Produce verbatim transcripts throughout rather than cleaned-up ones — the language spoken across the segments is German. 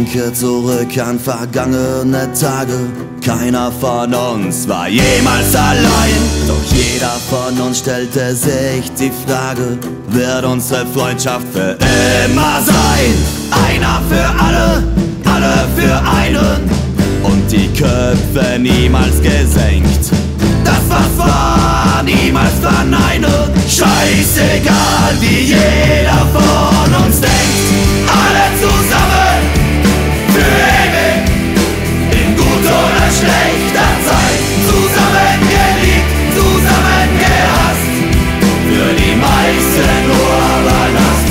denke zurück an vergangene Tage. Keiner von uns war jemals allein. Doch jeder von uns stellte sich die Frage: Wird unsere Freundschaft für immer sein? Einer für alle, alle für einen, und die Köpfe niemals gesenkt. Das was war, niemals verneinen. Scheißegal, wie jeder von uns denkt. Alle zusammen, für ewig, in guter oder schlechter Zeit. Zusammen geliebt, zusammen gehasst, für die meisten nur Ballast.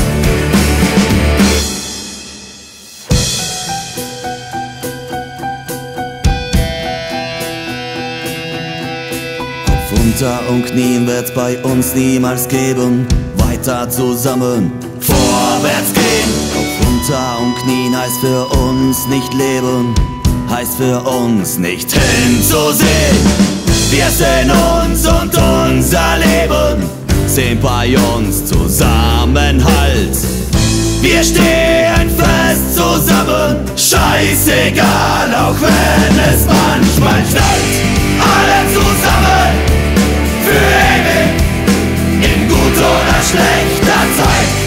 Auf unter und Knien wird's bei uns niemals geben. Weiter zusammen, vorwärts gehen. Auf unter und Knien heißt für uns nicht leben, heißt für uns nicht hinzusehen. Wir sehen uns und unser Leben, sehen bei uns Zusammenhalt. Wir stehen fest zusammen, scheißegal, auch wenn es manchmal knallt. Alle zusammen, für ewig, in guter oder schlechter Zeit.